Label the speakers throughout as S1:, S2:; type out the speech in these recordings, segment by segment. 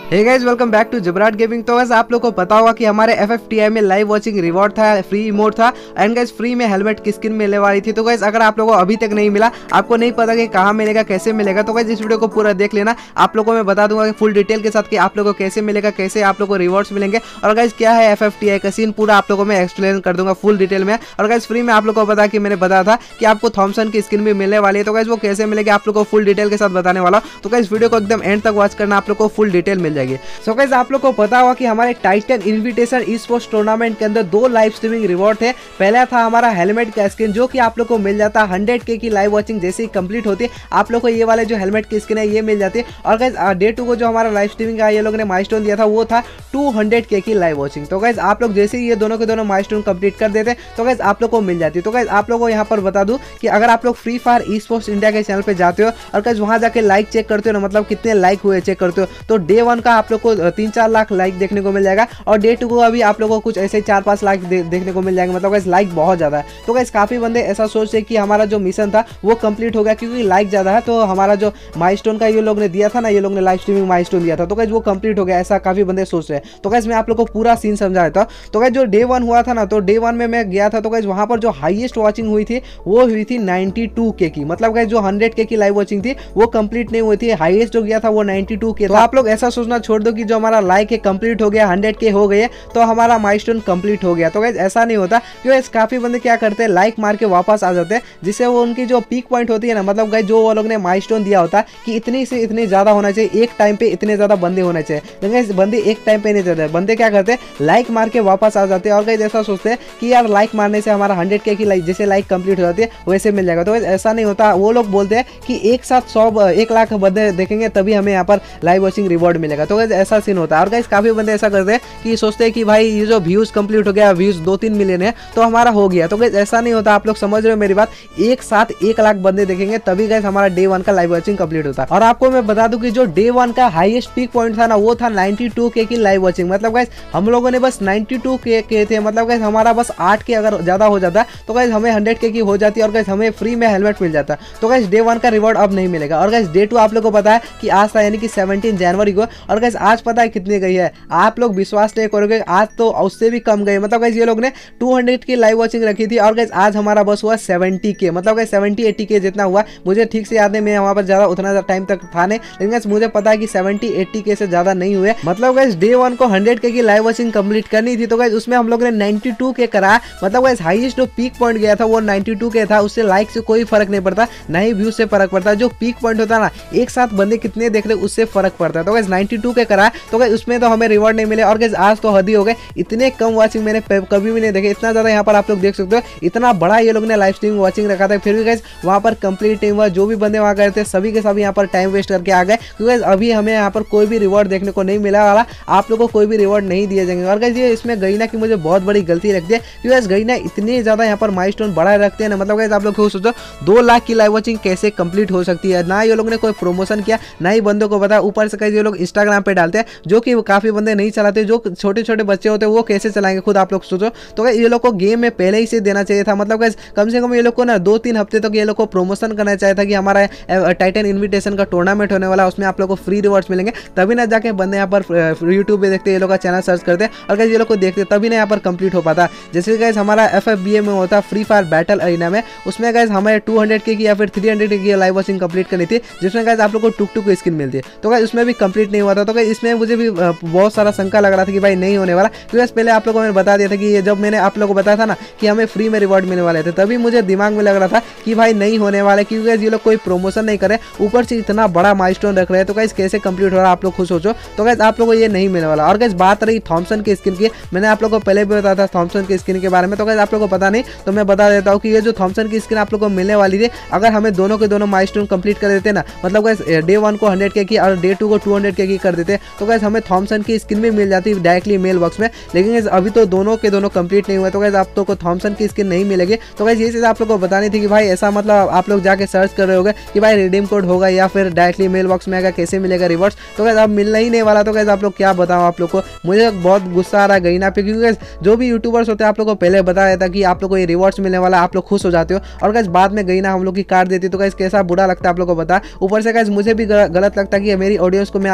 S1: Hey guys welcome back to Jabrat gaming. तो guys आप लोग को पता होगा कि हमारे FFTI में लाइव वाचिंग रिवॉर्ड था, फ्री इमोट था एंड गाइस फ्री में हेलमेट की स्किन मिलने वाली थी। तो गाइस अगर आप लोगों को अभी तक नहीं मिला, आपको नहीं पता कि कहाँ मिलेगा, कैसे मिलेगा, तो गाइस इस वीडियो को पूरा देख लेना। आप लोगों को मैं बता दूंगा फुल डिटेल के साथ कि आप लोगों को कैसे मिलेगा, कैसे आप लोगों को रिवॉर्ड्स मिलेंगे और गाइस क्या है FFTI का सीन, पूरा आप लोगों को मैं एक्सप्लेन कर दूंगा फुल डिटेल में। और गाइस फ्री में आप लोगों को पता कि मैंने बताया था कि आपको थॉमसन की स्किन भी मिलने वाली है। तो गाइस वो कैसे मिलेगी आप लोगों को फुल डिटेल के साथ बताने वाला हूं। तो गाइस वीडियो को एकदम एंड तक वॉच करना, आप लोग को फुल डिटेल मिल जाएगी। सो गाइस आप लोग को पता होगा कि हमारे Titan invitation esports tournament के अंदर 2 लाइव स्ट्रीमिंग रिवॉर्ड थे। पहला था हमारा हेलमेट का स्किन, जो कि आप लोग को मिल जाता है 100K की लाइव वॉचिंग जैसे ही कंप्लीट होती है, आप लोग को ये वाले जो हेलमेट की स्किन है ये मिल जाती है। और गाइस डे 2 को जो हमारा लाइव स्ट्रीमिंग का ये लोग ने माइलस्टोन दिया था वो था 200K की लाइव वॉचिंग। तो गाइस आप लोग जैसे ही ये दोनों के दोनों माइलस्टोन कंप्लीट कर देते तो गाइस आप लोग को मिल जाती है। तो गाइस आप लोग को यहाँ पर बता दूं कि अगर आप लोग Free Fire esports India के चैनल पे जाते हो और गाइस वहां जाके लाइक चेक करते हो ना, मतलब कितने लाइक हुए चेक करते हो, तो डे 1 का आप लोग को 3-4 लाख लाइक देखने को मिल जाएगा और डे 2 को अभी आप लोगों को कुछ ऐसे 4-5 लाख देखने को मिल जाएंगे। मतलब गाइस लाइक बहुत ज्यादा है। तो गाइस काफी बंदे ऐसा सोचते कि हमारा जो मिशन था वो कंप्लीट हो गया क्योंकि लाइक ज्यादा है, तो हमारा जो माइलस्टोन का ये लोग ने दिया था ना, ये लोग ने लाइव स्ट्रीमिंग माइलस्टोन दिया था, तो गाइस वो कंप्लीट हो गया, ऐसा काफी बंदे सोच रहे हैं। तो गाइस मैं आप लोग को पूरा सीन समझा देता हूं। तो गाइस जो डे 1 हुआ था ना, तो डे 1 में मैं गया था, तो गाइस वहां पर जो हाईएस्ट वॉचिंग हुई थी वो हुई थी 92K की। मतलब गाइस जो 100K की लाइव वॉचिंग थी वो कंप्लीट नहीं हुई थी, हाईएस्ट जो गया था वो 92K। तो आप लोग ऐसा सोचना छोड़ दो कि जो हमारा लाइक है कंप्लीट हो गया, 100K हो गए तो हमारा माइलस्टोन कंप्लीट हो गया। तो गाइस ऐसा नहीं होता, क्योंकि काफी बंदे क्या करते हैं लाइक मार के वापस आ जाते हैं, जिससे वो उनकी जो पीक पॉइंट होती है ना, मतलब गाइस जो वो लोग ने माइलस्टोन दिया होता है कि इतनी से इतने ज्यादा होना चाहिए, एक टाइम पे इतने ज्यादा बंदे होने चाहिए, लेकिन गाइस बंदे एक टाइम पे नहीं जाते, बंदे क्या करते हैं लाइक मार के वापस आ जाते हैं और गाइस ऐसा सोचते हैं कि यार लाइक मारने से हमारा 100K की लाइक जैसे लाइक कंप्लीट हो जाती है वैसे मिल जाएगा। तो गाइस ऐसा नहीं होता, वो लोग बोलते हैं कि एक साथ 1 लाख बंदे देखेंगे तभी हमें यहाँ पर लाइव वॉचिंग रिवॉर्ड मिलेगा। तो गाइस ऐसा सीन होता है। और गाइस काफी बंदे ऐसा करते हैं कि सोचते हैं कि भाई ये जो व्यूज कंप्लीट हो गया, व्यूज 2-3 मिलियन है तो हमारा हो गया। तो गाइस ऐसा नहीं होता, आप लोग समझ रहे हो मेरी बात, एक साथ 1 लाख बंदे देखेंगे तभी गाइस हमारा डे 1 का लाइव वॉचिंग कंप्लीट होता है। और आपको मैं बता दूं कि जो डे 1 का हाईएस्ट पीक पॉइंट था ना वो था 92K की लाइव वॉचिंग। मतलब गाइस हम लोगों ने बस 92K के थे, मतलब गाइस हमारा बस 8K अगर ज्यादा हो जाता तो गाइस हमें 100K की हो जाती और गाइस हमें फ्री में हेलमेट मिल जाता। तो गाइस डे 1 का रिवॉर्ड अब नहीं मिलेगा। और गाइस डे 2 आप लोगों को पता है कि आज था, यानी कि 17 जनवरी को, और गाइस आज पता है कितनी गई है, आप लोग विश्वास नहीं करोगे, आज तो उससे भी कम गई। मतलब गाइस ये लोग ने 200 की लाइव वॉचिंग रखी थी और गाइस आज हमारा बस हुआ 70K। मतलब गाइस 70-80K जितना हुआ, मुझे ठीक से याद नहीं, मैं वहां पर ज्यादा उतना टाइम तक था नहीं, लेकिन गाइस मुझे पता है कि 70-80K से ज्यादा नहीं हुए। मतलब गाइस डे 1 को 100K की लाइव वॉचिंग कंप्लीट करनी थी, तो गाइस उसमें हम लोग ने 92K करा। मतलब गाइस हाईएस्ट जो पीक पॉइंट गया था वो 92K था, उससे लाइक से कोई फर्क नहीं पड़ता, ना ही व्यू से फर्क पड़ता। जो पीक पॉइंट होता है ना, एक साथ बंदे कितने देख रहे उससे फर्क पड़ता है। तो गाइस 92K करा, तो गाइस उसमें तो हमें रिवॉर्ड नहीं मिले। और गाइस आज तो हद ही हो गए, इतने कम वॉचिंग मैंने कभी भी नहीं देखे, इतना ज्यादा यहाँ पर आप लोग देख सकते हो, इतना बड़ा ये लोग ने लाइव स्ट्रीमिंग वॉचिंग रखा था, फिर भी गाइस वहां पर कंप्लीट नहीं हुआ। जो भी बंदे वहां गए थे सभी के सभी यहाँ पर टाइम वेस्ट करके आ गए, क्योंकि अभी हमें यहाँ पर कोई भी रिवॉर्ड देखने को नहीं मिला वाला, आप लोगों को कोई भी रिवॉर्ड नहीं दिए जाएंगे। और गाइस ये इसमें गईना की मुझे बहुत बड़ी गलती लगती है, क्योंकि गईना इतने ज्यादा यहाँ पर माइलस्टोन बढ़ाए रखते हैं ना। मतलब गाइस आप लोग खुद सोचो 2 लाख की लाइव वॉचिंग कैसे कंप्लीट हो सकती है, ना ये लोग ने कोई प्रमोशन किया, ना ही बंदों को पता, ऊपर से ये लोग इंस्टाग्राम पे डालते हैं, जो कि काफी बंदे नहीं चलाते, जो छोटे छोटे बच्चे होते हैं वो कैसे चलाएंगे खुद आप लोग सोचो। तो ये लोग को गेम में पहले ही से देना चाहिए था। मतलब गाइस कम से कम ये लोग को ना 2-3 हफ्ते तक ये लोग को प्रमोशन करना चाहिए था कि हमारा टाइटन इन्विटेशन का टूर्नामेंट होने वाला है, उसमें आप लोग को फ्री रिवॉर्ड्स मिलेंगे, तभी ना जाके बंदे यहाँ पर यूट्यूब पे देखते, ये लोग का चैनल सर्च करते और गाइस ये लोग को देखते, तभी ना यहाँ पर कंप्लीट हो पाता। जैसे गाइस हमारा FFBA में होता फ्री फायर बैटल अरीना में, उसमें गाइस हमें 200K की या फिर 300K की लाइव वॉचिंग कंप्लीट करनी थी, जिसमें गाइस आप लोग को टुक टुक स्किन मिलती है। तो गाइस उसमें भी कंप्लीट नहीं हुआ था। तो गाइस इसमें मुझे भी बहुत सारा शंका लग रहा था कि भाई नहीं होने वाला, क्योंकि पहले आप लोगों को मैंने बता दिया था कि ये जब मैंने आप लोगों को बताया था ना कि हमें फ्री में रिवॉर्ड मिलने वाले थे, तभी मुझे दिमाग में लग रहा था कि भाई नहीं होने वाला, क्योंकि ये लोग कोई प्रमोशन नहीं करे, ऊपर से इतना बड़ा माइलस्टोन रख रहे हैं। तो गाइस कैसे कंप्लीट हो रहा है आप लोग खुद सोचो। तो गाइस आप लोगों को ये नहीं मिलने वाला। और गाइस बात रही थॉमसन की स्किन की, मैंने आप लोग को पहले भी बताया था थॉमसन की स्किन के बारे में। तो गाइस आप लोग को पता नहीं तो मैं बता देता हूँ कि ये जो थॉमसन की स्किन आप लोग को मिलने वाली थी, अगर हमें दोनों के दोनों माइलस्टोन कंप्लीट कर देते ना, मतलब गाइस डे 1 को 100K की और डे 2 को 200K की कर देते, तो गाइस हमें थॉमसन की स्किन भी मिल जाती डायरेक्टली मेल बॉक्स में। लेकिन गाइस अभी तो दोनों के दोनों कंप्लीट नहीं हुए, तो गाइस आप लोग को थॉमसन की स्किन नहीं मिलेगी। तो गाइस ये चीज आप लोग को बतानी थी कि भाई ऐसा, मतलब आप लोग जाके सर्च कर रहे होगे कि भाई रिडीम कोड होगा या फिर डायरेक्टली मेल बॉक्स में आएगा, कैसे मिलेगा रिवॉर्ड्स। तो गाइस अब मिलना ही नहीं वाला। तो गाइस आप लोग क्या बताओ आप लोग को, मुझे बहुत गुस्सा आ रहा है गईना पे, क्योंकि गाइस जो भी यूट्यूबर्स होते हैं आप लोग को पहले बताया था कि आप लोग को ये रिवॉर्ड्स मिलने वाला, आप लोग खुश हो जाते हो, और गाइस बाद में गईना हम लोग की काट देती। तो गाइस कैसा बुरा लगता है आप लोग को बता। ऊपर से गाइस मुझे भी गलत लगता है कि मेरी ऑडियंस को मैं आप लोग को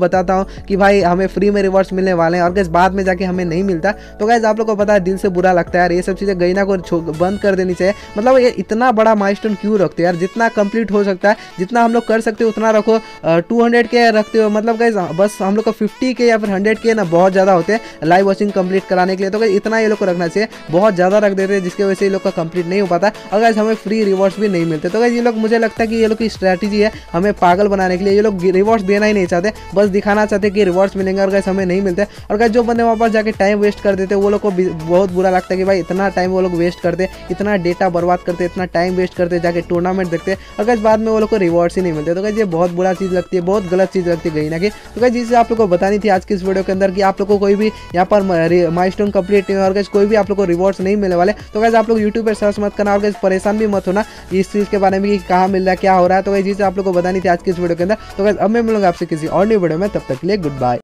S1: बताता हूँ कि भाई हमें फ्री में रिवॉर्ड्स मिलने वाले हैं और गाइस बाद में जाके हमें नहीं मिलता, तो गाइस आप लोग को पता है दिल से बुरा लगता है यार। ये सब चीज़ें गईना को बंद कर देनी चाहिए। मतलब ये इतना बड़ा माइलस्टोन क्यों रखते हैं यार? जितना कंप्लीट हो सकता है, जितना हम लोग कर सकते हो उतना रखो। 200 के रखते हो, मतलब गाइस बस हम लोग का 50 के या फिर 100 के ना बहुत ज़्यादा होते हैं लाइव वॉचिंग कंप्लीट कराने के लिए। तो गाइस इतना ये लोग को रखना चाहिए, बहुत ज़्यादा रख देते हैं जिसकी वजह से ये लोग का कंप्लीट नहीं हो पाता और गाइस हमें फ्री रिवॉर्ड्स भी नहीं मिलते। तो गाइस ये लोग, मुझे लगता है कि ये लोग की स्ट्रैटेजी है हमें पागल बनाने के लिए। ये लोग रिवॉर्ड्स देना ही नहीं चाहते, बस दिखाना चाहते हैं कि रिवॉर्ड्स मिलेंगे और गाइस हमें नहीं मिलते। और गाइस जो बंदे वहाँ पर जाके टाइम वेस्ट कर देते वो लोग को बहुत बुरा लगता है कि भाई इतना टाइम वो लोग वेस्ट करते, इतना डेटा बर्बाद करते, इतना टाइम वेस्ट करते, जाके टूर्नामेंट देखते और गाइस बाद में वो लोग को रिवॉर्ड्स ही नहीं मिलते। तो गाइस ये बहुत बुरा चीज़ लगती है, बहुत गलत चीज़ लगती है गई ना कि। तो गाइस जिससे आप लोग को बतानी थी आज की इस वीडियो के अंदर कि आप लोग को कोई भी यहाँ पर माइलस्टोन कंप्लीट नहीं और गाइस कोई भी आप लोग को रिवॉर्ड्स नहीं मिलने वाले। तो गाइस आप लोग यूट्यूब पर सर्च मत करना और गाइस परेशान भी मत होना इस चीज़ के बारे में कि कहाँ मिल रहा है, क्या हो रहा है। तो गाइस जिससे आप लोग को बतानी थी आज की इस वीडियो के अंदर। तो गाइस अब मैं मिलूंगा आपसे किसी और नई वीडियो में, तब तक के लिए गुड बाय।